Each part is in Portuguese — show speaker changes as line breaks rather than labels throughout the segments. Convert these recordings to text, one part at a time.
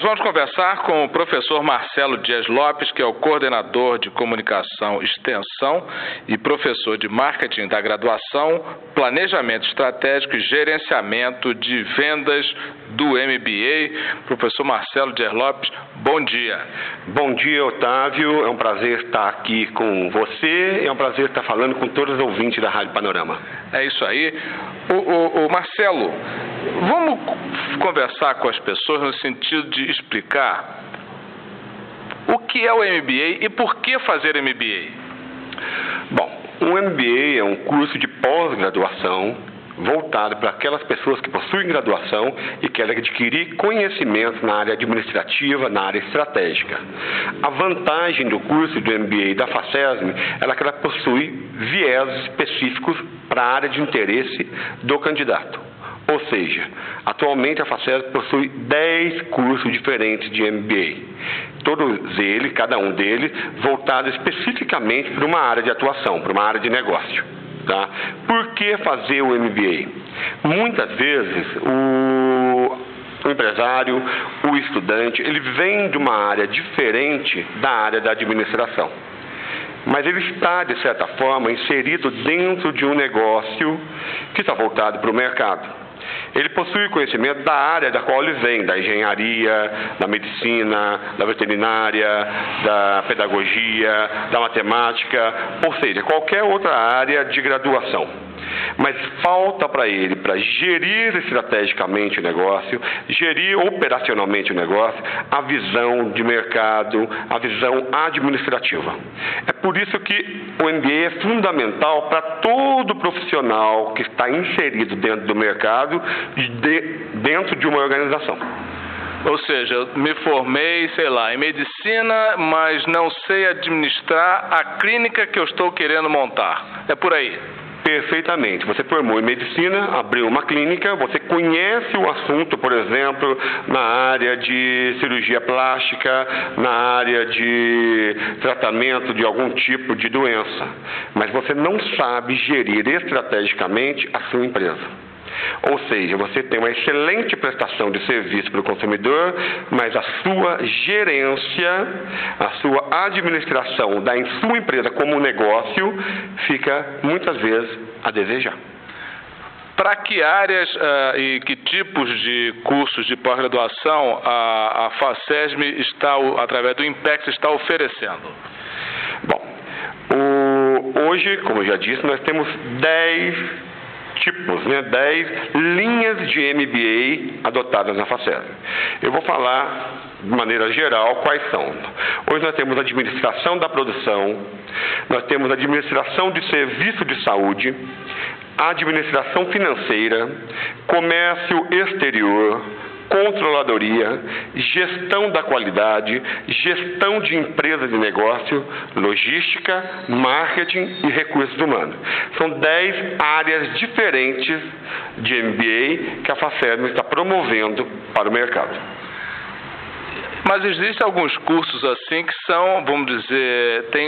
vamos conversar com o professor Marcelo Dias Lopes, que é o coordenador de comunicação e extensão e professor de marketing da graduação, planejamento estratégico e gerenciamento de vendas do MBA. Professor Marcelo Dias Lopes, bom dia.
Bom dia, Otávio. É um prazer estar aqui com você. É um prazer estar falando com todos os ouvintes da Rádio Panorama.
É isso aí. O Marcelo, vamos conversar com as pessoas no sentido de explicar o que é o MBA e por que fazer MBA.
Bom, o MBA é um curso de pós-graduação voltado para aquelas pessoas que possuem graduação e querem adquirir conhecimento na área administrativa, na área estratégica. A vantagem do curso do MBA da FACESM é que ela possui viés específicos para a área de interesse do candidato. Ou seja, atualmente a FACESM possui 10 cursos diferentes de MBA. Todos eles, cada um deles, voltado especificamente para uma área de atuação, para uma área de negócio. Tá? Por que fazer o MBA? Muitas vezes o empresário, o estudante, ele vem de uma área diferente da área da administração. Mas ele está, de certa forma, inserido dentro de um negócio que está voltado para o mercado. Ele possui conhecimento da área da qual ele vem, da engenharia, da medicina, da veterinária, da pedagogia, da matemática, ou seja, qualquer outra área de graduação. Mas falta para ele, para gerir estrategicamente o negócio, gerir operacionalmente o negócio, a visão de mercado, a visão administrativa. É por isso que o MBA é fundamental para todo profissional que está inserido dentro do mercado e dentro de uma organização.
Ou seja, eu me formei, em medicina, mas não sei administrar a clínica que eu estou querendo montar. É por aí.
Perfeitamente. Você formou em medicina, abriu uma clínica, você conhece o assunto, por exemplo, na área de cirurgia plástica, na área de tratamento de algum tipo de doença, mas você não sabe gerir estrategicamente a sua empresa. Ou seja, você tem uma excelente prestação de serviço para o consumidor, mas a sua gerência, a sua administração da sua empresa como negócio fica muitas vezes a desejar.
Para que áreas e que tipos de cursos de pós-graduação a FACESM está, através do IMPEX, está oferecendo?
Bom, hoje, como eu já disse, nós temos 10 tipos, 10 linhas de MBA adotadas na FACESM. Eu vou falar de maneira geral quais são. Hoje nós temos administração da produção, nós temos administração de serviço de saúde, administração financeira, comércio exterior, controladoria, gestão da qualidade, gestão de empresas de negócio, logística, marketing e recursos humanos. São 10 áreas diferentes de MBA que a FACESM está promovendo para o mercado.
Mas existem alguns cursos assim que são, vamos dizer, tem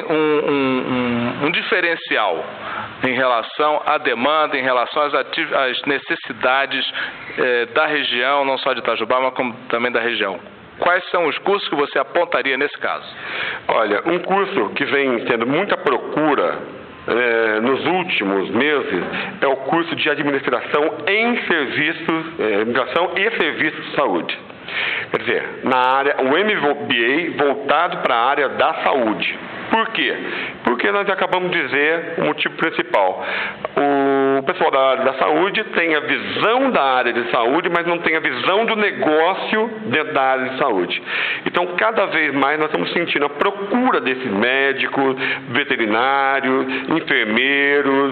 um diferencial em relação à demanda, em relação às necessidades da região, não só de Itajubá, mas como também da região. Quais são os cursos que você apontaria nesse caso? Olha, um curso que vem tendo muita procura nos últimos meses é o curso de administração em serviços, administração e serviços de saúde. Quer dizer, o MBA voltado para a área da saúde. Por quê? Porque nós acabamos de dizer o motivo principal. O pessoal da área da saúde tem a visão da área de saúde, mas não tem a visão do negócio dentro da área de saúde. Então, cada vez mais nós estamos sentindo a procura desses médicos, veterinários, enfermeiros,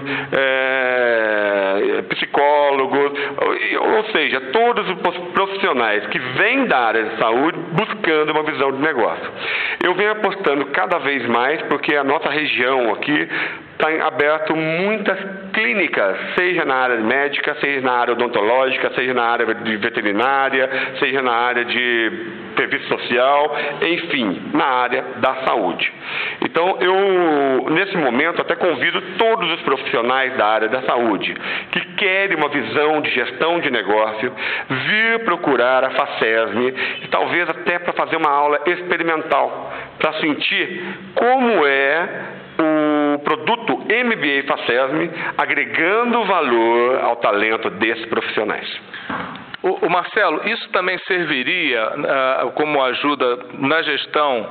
psicólogos, ou seja, todos os profissionais que vêm da área de saúde buscando uma visão de negócio. Eu venho apostando cada vez mais porque a nossa região aqui
está aberto muitas clínicas, seja na área médica, seja na área odontológica, seja na área de veterinária, seja na área de serviço social, enfim, na área da saúde. Então, eu, nesse momento, até convido todos os profissionais da área da saúde que querem uma visão de gestão de negócio, vir procurar a Facesme, e talvez até para fazer uma aula experimental, para sentir como é o produto MBA Facesme agregando valor ao talento desses profissionais.
O Marcelo, isso também serviria como ajuda na gestão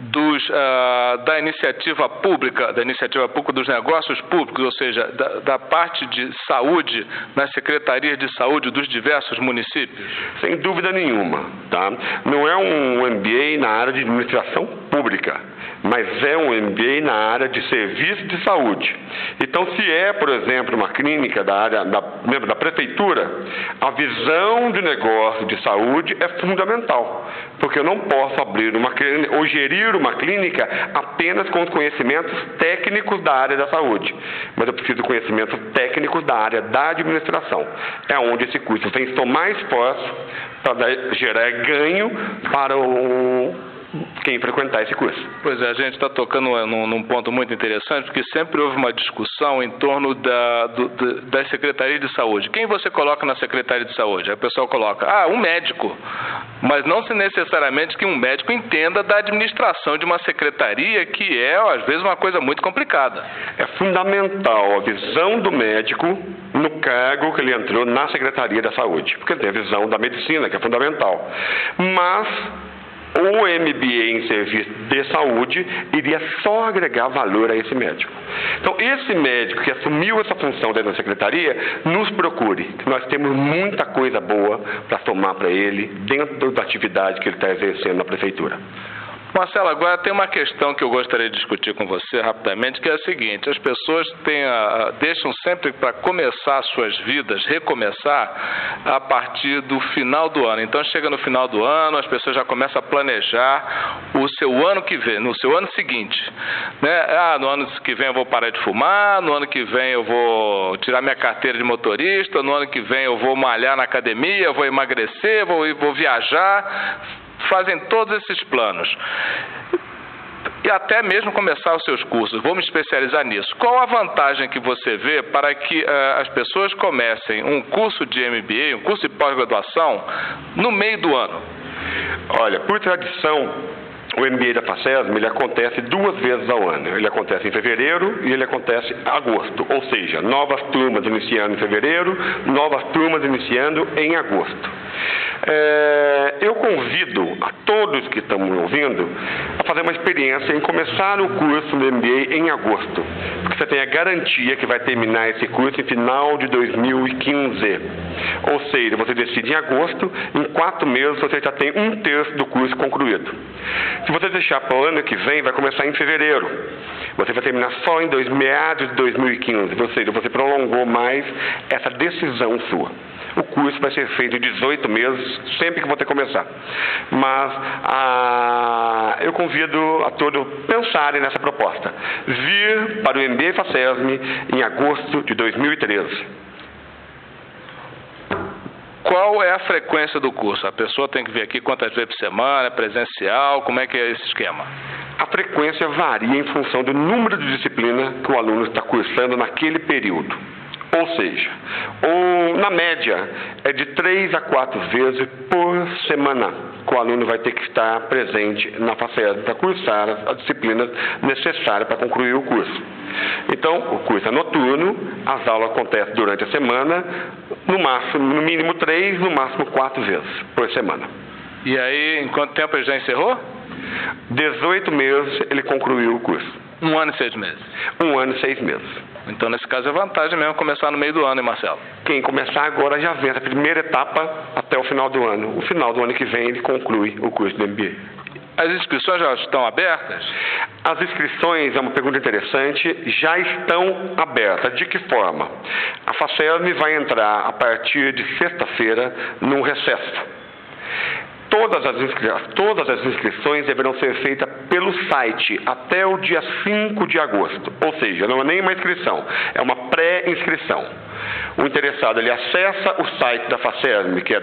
da iniciativa pública dos negócios públicos, ou seja, da parte de saúde nas secretarias de saúde dos diversos municípios?
Sem dúvida nenhuma, tá? Não é um MBA na área de administração pública, mas é um MBA na área de serviço de saúde. Então, se é, por exemplo, uma clínica da área da prefeitura, a visão de negócio de saúde é fundamental, porque eu não posso abrir uma clínica ou gerir uma clínica apenas com os conhecimentos técnicos da área da saúde, mas eu preciso de conhecimentos técnicos da área da administração. É onde esse curso tem que tomar esforço para gerar ganho para quem frequentar esse curso.
Pois é, a gente está tocando num ponto muito interessante, porque sempre houve uma discussão em torno das secretarias de saúde. Quem você coloca na secretaria de saúde? Aí o pessoal coloca, um médico, mas não se necessariamente que um médico entenda da administração de uma secretaria, que é, às vezes, uma coisa muito complicada.
É fundamental a visão do médico no cargo que ele entrou na Secretaria da Saúde, porque ele tem a visão da medicina, que é fundamental. Mas o MBA em serviço de saúde iria só agregar valor a esse médico. Então, esse médico que assumiu essa função dentro da secretaria, nos procure, que nós temos muita coisa boa para tomar para ele dentro da atividade que ele está exercendo na prefeitura.
Marcelo, agora tem uma questão que eu gostaria de discutir com você rapidamente, que é a seguinte: as pessoas deixam sempre para começar suas vidas, recomeçar, a partir do final do ano. Então, chega no final do ano, as pessoas já começam a planejar o seu ano que vem, no seu ano seguinte, né? No ano que vem eu vou parar de fumar, no ano que vem eu vou tirar minha carteira de motorista, no ano que vem eu vou malhar na academia, vou emagrecer, vou viajar. Fazem todos esses planos. E até mesmo começar os seus cursos. Vou me especializar nisso. Qual a vantagem que você vê para que as pessoas comecem um curso de MBA, um curso de pós-graduação, no meio do ano?
Olha, por tradição, o MBA da Facesme, ele acontece 2 vezes ao ano. Ele acontece em fevereiro e ele acontece em agosto. Ou seja, novas turmas iniciando em fevereiro, novas turmas iniciando em agosto. Eu convido a todos que estão me ouvindo a fazer uma experiência em começar o curso do MBA em agosto, porque você tem a garantia que vai terminar esse curso em final de 2015. Ou seja, você decide em agosto, em 4 meses você já tem 1/3 do curso concluído. Se você deixar para o ano que vem, vai começar em fevereiro. Você vai terminar só em meados de 2015, ou seja, você prolongou mais essa decisão sua. O curso vai ser feito em 18 meses, sempre que você começar. Mas eu convido a todos pensarem nessa proposta. Vir para o MBA Facesme em agosto de 2013.
Qual é a frequência do curso? A pessoa tem que vir aqui quantas vezes por semana, é presencial, como é que é esse esquema?
A frequência varia em função do número de disciplina que o aluno está cursando naquele período. Ou seja, na média, é de 3 a 4 vezes por semana que o aluno vai ter que estar presente na Facesme para cursar as disciplinas necessárias para concluir o curso. Então, o curso é noturno, as aulas acontecem durante a semana, no mínimo 3, no máximo 4 vezes por semana.
E aí, em quanto tempo ele já encerrou?
18 meses ele concluiu o curso.
1 ano e 6 meses?
1 ano e 6 meses.
Então, nesse caso, é vantagem mesmo começar no meio do ano, hein, Marcelo?
Quem começar agora já vem a primeira etapa até o final do ano. O final do ano que vem ele conclui o curso do MBA.
As inscrições já estão abertas?
As inscrições, é uma pergunta interessante, já estão abertas. De que forma? A Facesme vai entrar a partir de sexta-feira num recesso. todas as inscrições deverão ser feitas pelo site até o dia 5 de agosto. Ou seja, não é nem uma inscrição, é uma pré-inscrição. O interessado, ele acessa o site da FACESM, que é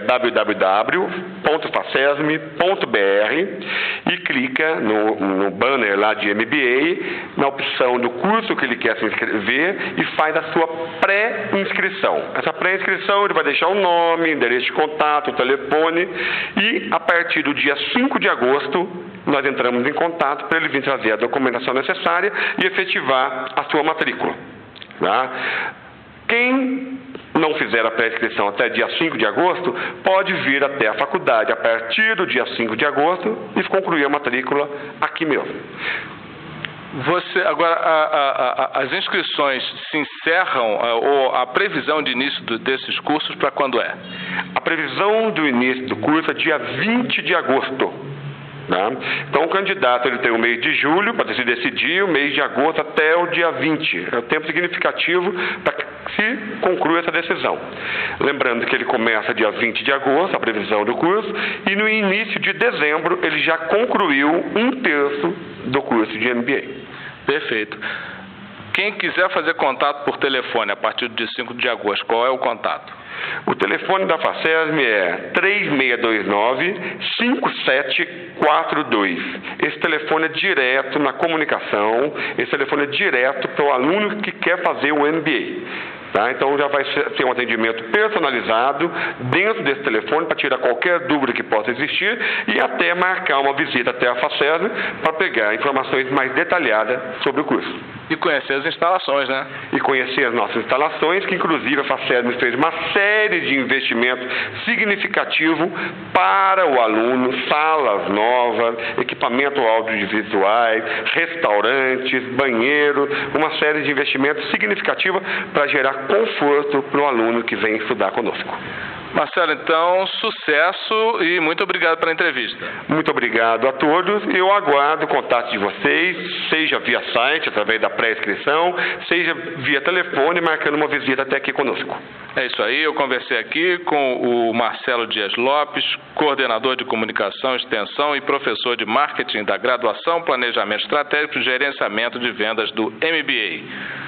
www.facesm.br, e clica no banner lá de MBA, na opção do curso que ele quer se inscrever, e faz a sua pré-inscrição. Essa pré-inscrição, ele vai deixar o nome, endereço de contato, o telefone, e a partir do dia 5 de agosto, nós entramos em contato para ele vir trazer a documentação necessária e efetivar a sua matrícula. Tá? Quem não fizer a pré-inscrição até dia 5 de agosto, pode vir até a faculdade a partir do dia 5 de agosto e concluir a matrícula aqui mesmo.
Agora, as inscrições se encerram, ou a previsão de início desses cursos para quando é?
A previsão do início do curso é dia 20 de agosto. Tá? Então, o candidato ele tem o mês de julho para se decidir, o mês de agosto até o dia 20. É o tempo significativo para que se conclua essa decisão. Lembrando que ele começa dia 20 de agosto, a previsão do curso, e no início de dezembro ele já concluiu 1/3 do curso de MBA.
Perfeito. Quem quiser fazer contato por telefone a partir do dia 5 de agosto, qual é o contato?
O telefone da FACESM é 3629-5742. Esse telefone é direto na comunicação, esse telefone é direto para o aluno que quer fazer o MBA. Tá? Então já vai ter um atendimento personalizado dentro desse telefone para tirar qualquer dúvida que possa existir e até marcar uma visita até a FACESM para pegar informações mais detalhadas sobre o curso.
E conhecer as instalações, né?
E conhecer as nossas instalações, que inclusive a FACESM fez uma série de investimentos significativos para o aluno, salas novas, equipamento audiovisuais, restaurantes, banheiros, uma série de investimentos significativos para gerar conforto para o aluno que vem estudar conosco.
Marcelo, então, sucesso e muito obrigado pela entrevista.
Muito obrigado a todos. Eu aguardo o contato de vocês, seja via site, através da pré-inscrição, seja via telefone, marcando uma visita até aqui conosco.
É isso aí, eu conversei aqui com o Marcelo Dias Lopes, coordenador de comunicação, extensão e professor de marketing da graduação, planejamento estratégico e gerenciamento de vendas do MBA.